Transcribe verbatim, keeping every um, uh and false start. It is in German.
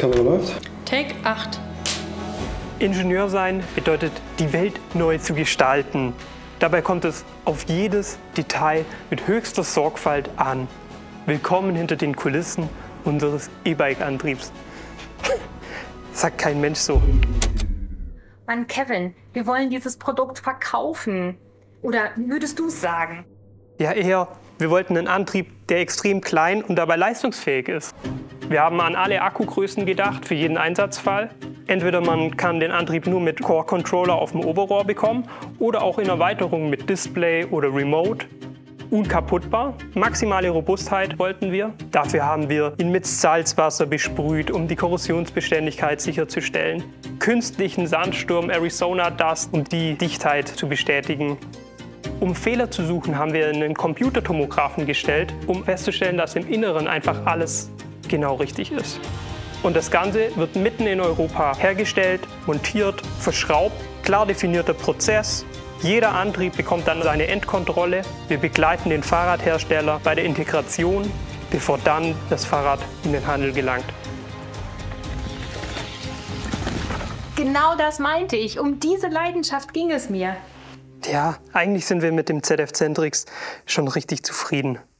Kamera läuft. Take acht. Ingenieur sein bedeutet, die Welt neu zu gestalten. Dabei kommt es auf jedes Detail mit höchster Sorgfalt an. Willkommen hinter den Kulissen unseres E-Bike-Antriebs. Sagt kein Mensch so. Mann, Kevin, wir wollen dieses Produkt verkaufen. Oder wie würdest du es sagen? Ja, eher, wir wollten einen Antrieb, der extrem klein und dabei leistungsfähig ist. Wir haben an alle Akkugrößen gedacht für jeden Einsatzfall. Entweder man kann den Antrieb nur mit Core Controller auf dem Oberrohr bekommen oder auch in Erweiterung mit Display oder Remote. Unkaputtbar, maximale Robustheit wollten wir. Dafür haben wir ihn mit Salzwasser besprüht, um die Korrosionsbeständigkeit sicherzustellen. Künstlichen Sandsturm Arizona Dust, um die Dichtheit zu bestätigen. Um Fehler zu suchen, haben wir einen Computertomographen gestellt, um festzustellen, dass im Inneren einfach alles genau richtig ist. Und das Ganze wird mitten in Europa hergestellt, montiert, verschraubt, klar definierter Prozess. Jeder Antrieb bekommt dann seine Endkontrolle. Wir begleiten den Fahrradhersteller bei der Integration, bevor dann das Fahrrad in den Handel gelangt. Genau das meinte ich. Um diese Leidenschaft ging es mir. Ja, eigentlich sind wir mit dem Z F Zentrix schon richtig zufrieden.